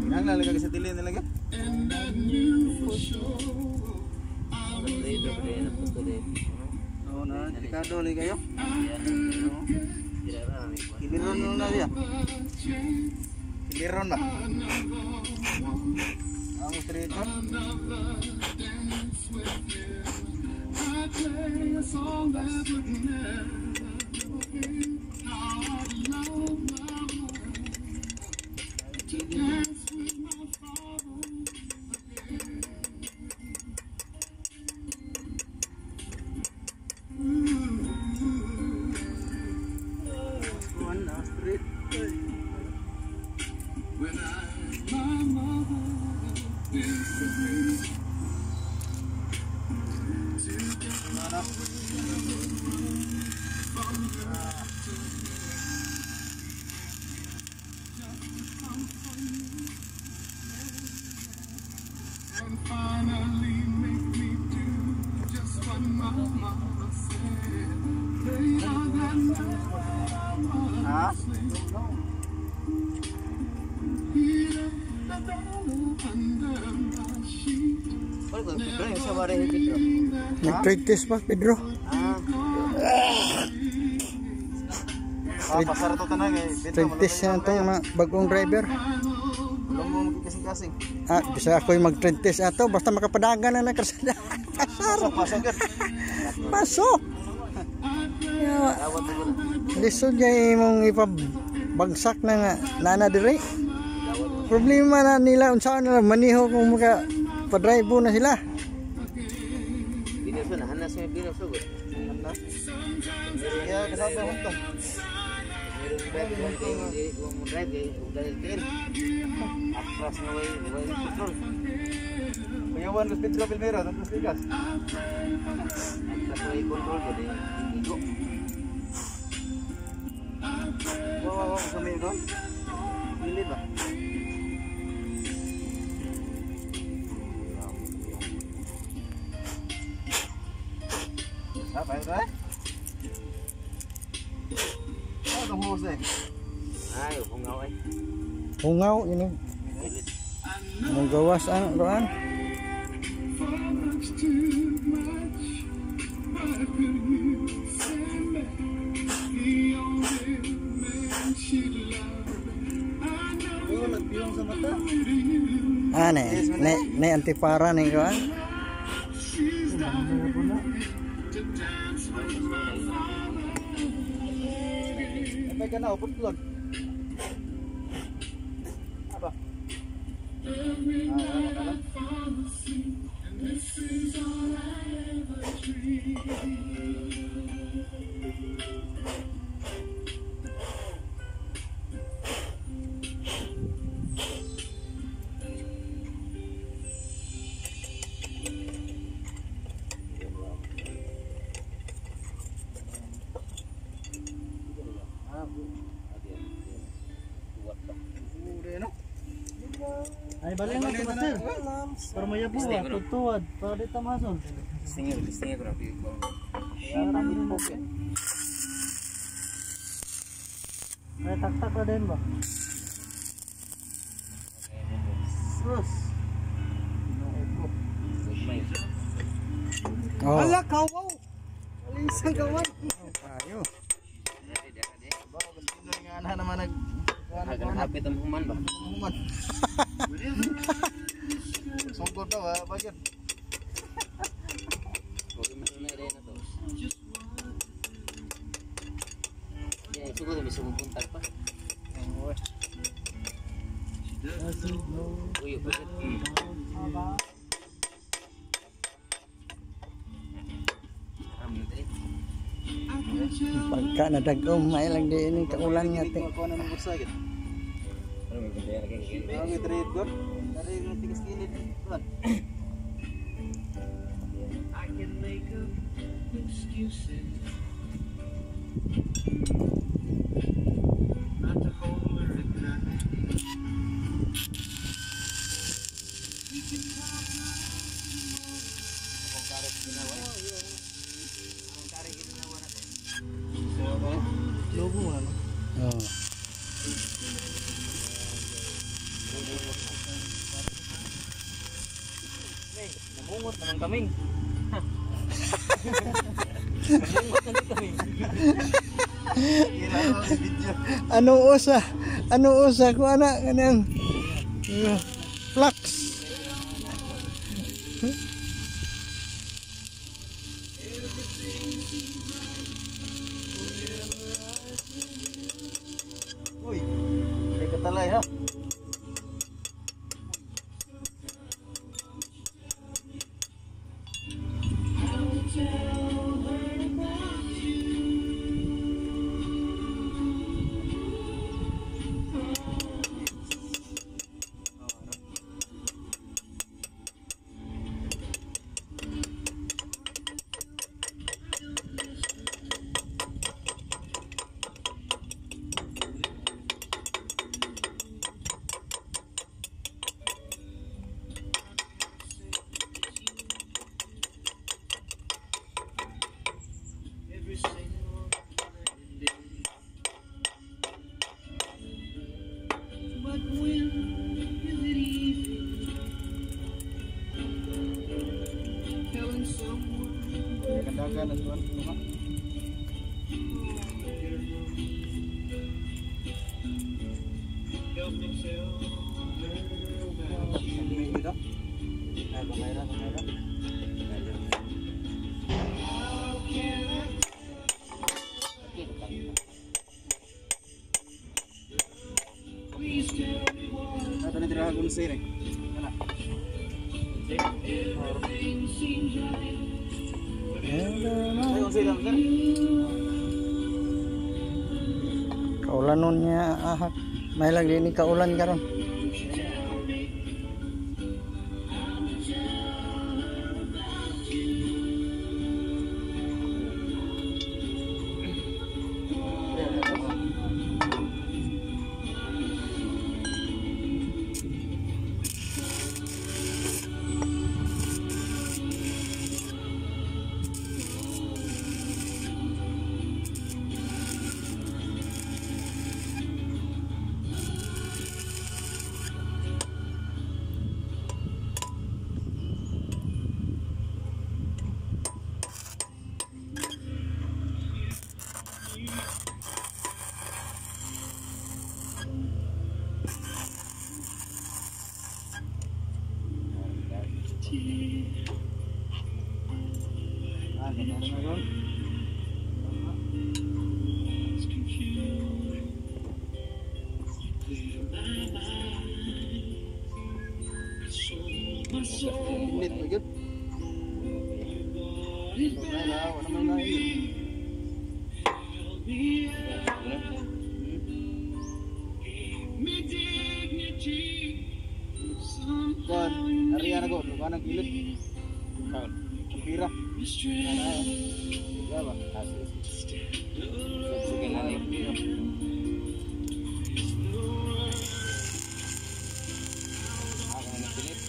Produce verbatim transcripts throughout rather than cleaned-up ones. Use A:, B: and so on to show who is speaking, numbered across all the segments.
A: Yang lalagay sa tilin nila ka? Oo na, delikado ulit kayo. Kiliron mo na siya. Kiliron ba? Ang straight on. Ah?
B: Nag-practice pa, Pedro?
A: Ah. Ah, pasar to tanang eh.
B: Practice yan itong mga bagong driver.
A: Belum mo magkasing-kasing.
B: Ah, bisa ako'y mag-practice ato. Basta makapadagan na nakasada.
A: Pasok, pasok yan.
B: Pasok! Lisod niya imong ipabagsak na nga nana dire. Problema na nila unsaon na maniho kung maka pa-drive na sila.
A: Video na hanas may video so good. Ya kasama hunto. Drive eh, udah tin. Atras na way, way control. Kuyawan los Pedro Pilmero, tantos ligas. Atras way control ko din. Igo. Wow, wow, wow, sa medo. Hindi ba? Apa itu eh? Oh, itong hose eh. Ay, hungaw eh.
B: Hungaw ini. Mong gawas ano doan? Ah, ne, ne, ne antipara nih kawan.
A: May ka na, upot lon. Apa?
C: Ay balik na ito sir. Para maya po ah, tutuwad. Para dito masol.
A: Stingir, stingir rapi ko.
C: Ay tak-tak na din ba? Terus.
B: Oh.
C: Ala kawaw. Alisan kawan.
B: Ayo.
A: Bago ganito nga ana naman nag
D: Agak hapit ang human ba?
A: human. Sungkod daw ha, bagyan.
D: Huwag mo na rin na to. Yan, ito ko na may sumupuntag pa. Uy, bakit?
B: Pagka nadagom may lang di ini kaulan nga te.
A: Ako na ng bursa gid.
D: Ano may kundaya na kayo?
A: Ang trade gor. Dari ng tigas kilid. Tuan.
E: I can make up excuses not to hold her at night. We can talk like
A: Ang karet ginawa. Ang karet ginawa natin.
C: Logo mo ano?
B: Oh.
D: Mungot naman kaming. Mungot na din kami.
A: Kira mo sa video.
B: Ano usa? Ano usa ko ana kanang uh, flux.
A: Uy, may katalay ha.
E: But when is it easy telling someone
A: May kandagan at tuwan.
E: help me tell
A: May ito. Ay, kamera, kamera.
E: please tell me why
A: Ito na tirahan kung sino eh. Ano?
E: everything seems right.
A: Ay, kung sino, sir?
B: Kaulanon niya ahak. May lang din ni kaulan karon.
A: Ah, kamera na yun. Init mo yun. Wala na, wala may nain. Kuan, harian ako, lupa ng kilid. Kaon, kapira. Ano eh? Diba ba?
D: Sige lang eh. Ako na nagpilit.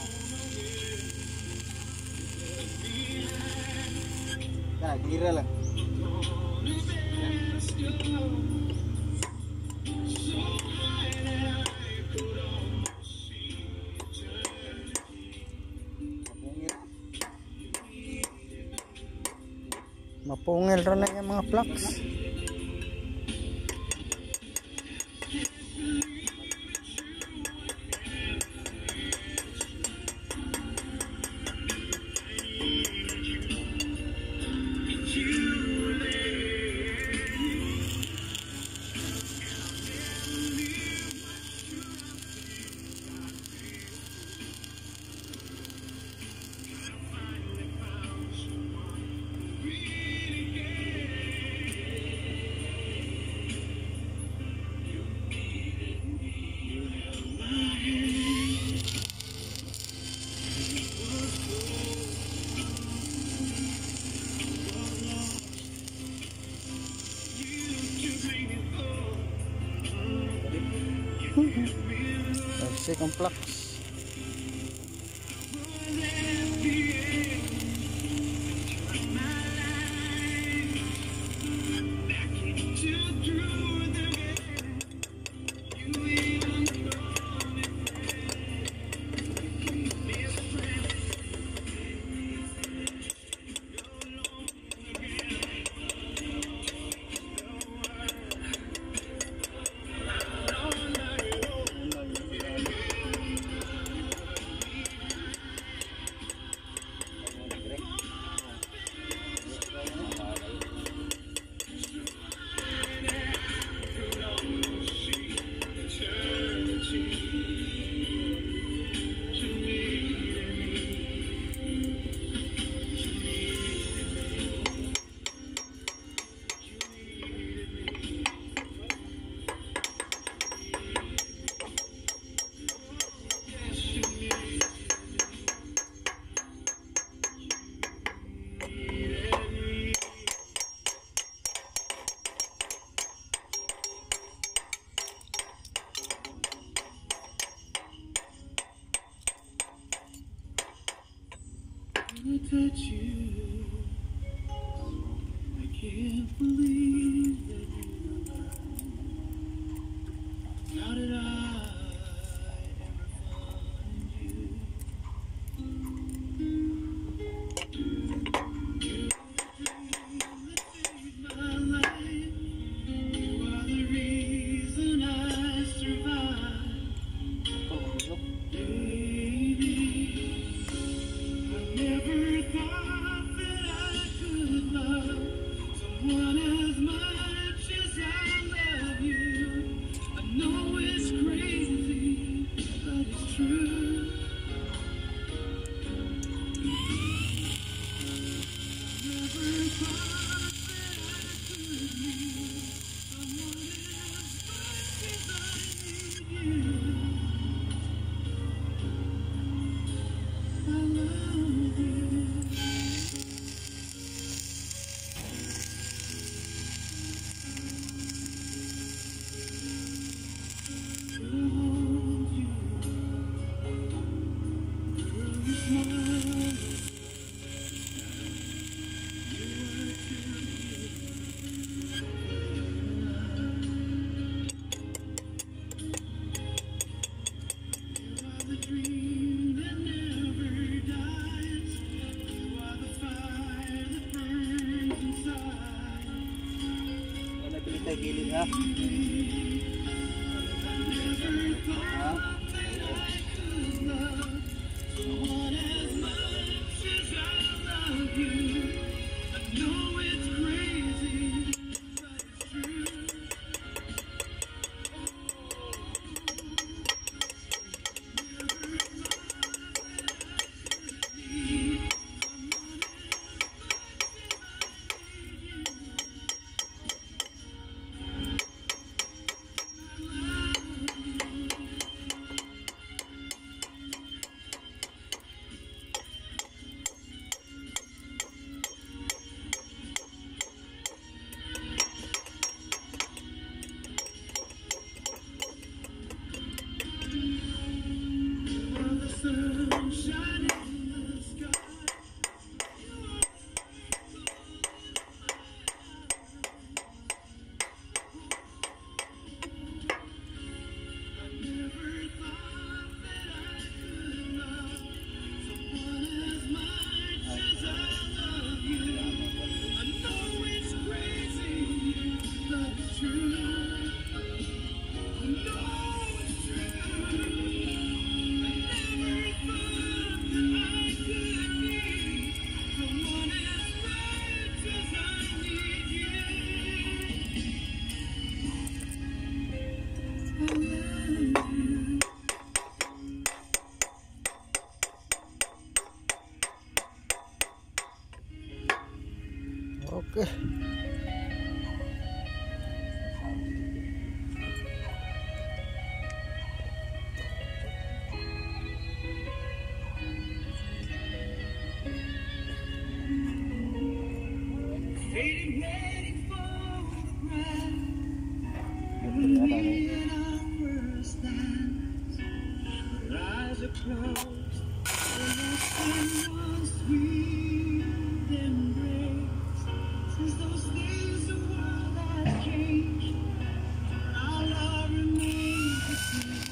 A: Kaya, gira lang.
B: Mapungil ra na yung mga flux. Second flux.
E: that you, I can't believe that you love me. How did I ever find you? My life, you are the reason I survive. Baby, I never thought that I could love someone as much as I love you. I know it's crazy, but it's true. Never thought that I could need someone as much as I need you. I love you. To hold you, girl, you smile. You are too You are the dream that never dies. You are the fire that burns inside.
A: Wala pilit tayo kilid ha.
E: Never thought that I could love someone as much as I love you. I know it's crazy, but it's true. The sunshine in the sky. I never thought that I could love someone as much as I love you. I know it's crazy, but it's true. I know it's true. I never thought that I could need someone as much as I need you. I love you.
B: Okay.
E: Waiting, waiting for the crack.
A: Ito na tayo.
E: In our worst times, our eyes are closed. And it's been one sweet embrace. Since those days, the world has changed. Our love remains the same.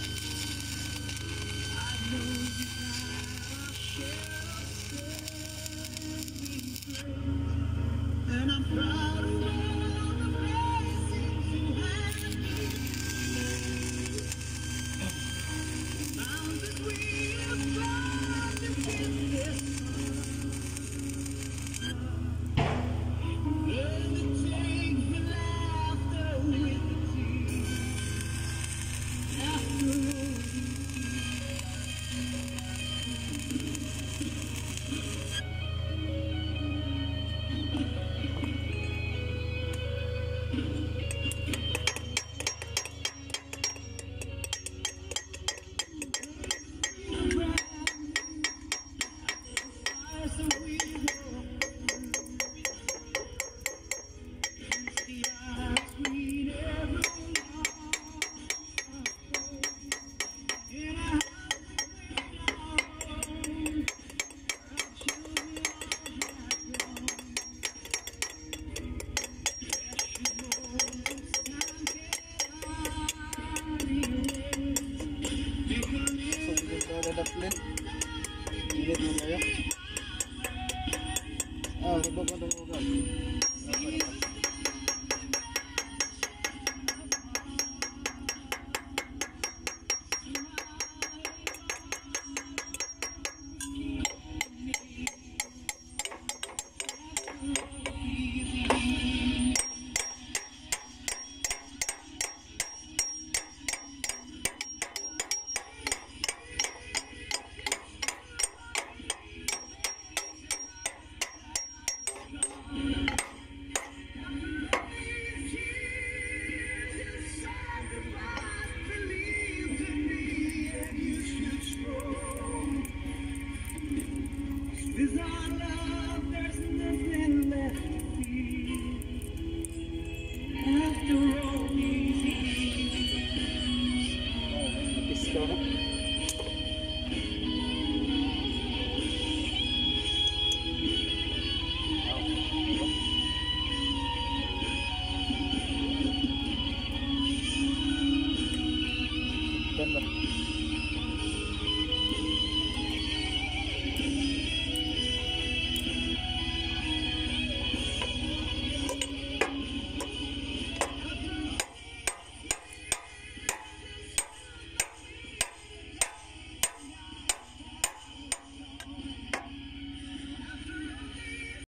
E: I know you've had our share of saving grace. And I'm proud of all the blessings you have made. Found that we have found to keep this learn to take the laughter with the tears. After all these years,
A: gasoline. Init mo kayo. Ah, ribog mo ng ugal.
E: With our love, there's nothing left to feel. After all these years,
A: Pisto na. Ganda.